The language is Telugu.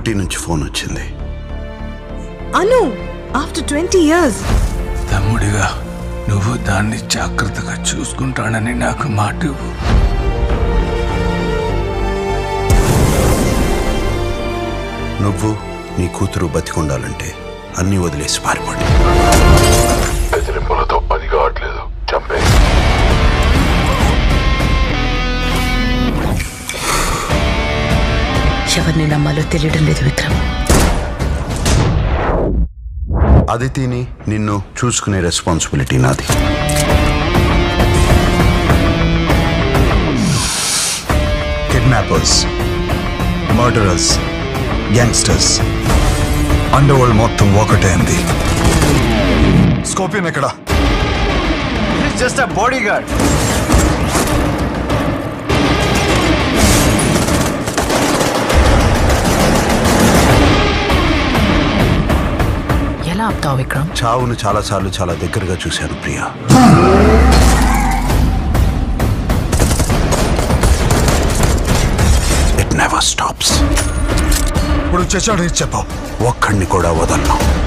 ఊటీ నుంచి ఫోన్ వచ్చింది. అను, ఆఫ్టర్ 20 years. తమ్ముడిగా నువ్వు దాన్ని జాగ్రత్తగా చూసుకుంటానని నాకు మాట ఇవ్వు. నువ్వు నీ కూతురు బతికొండాలంటే అన్నీ వదిలేసి పారిపోండి. బెదిరింపులతో పని కావట్లేదు, చంపే. ఎవరిని నమ్మాలో తెలియడం లేదు విక్రమ్. అదితిని నిన్ను చూసుకునే రెస్పాన్సిబిలిటీ నాది. Kidnappers, murderers, gangsters, under world మొత్తం ఒకటే అంది. స్కోపియన్ ఎక్కడ? Just a body guard. ఎలా ఆపుతావు విక్రమ్? చావును చాలాసార్లు చాలా దగ్గరగా చూశాను ప్రియా. It never stops. ఇప్పుడు చచ్చాడు చెప్పావు, ఒక్కడిని కూడా వదలను.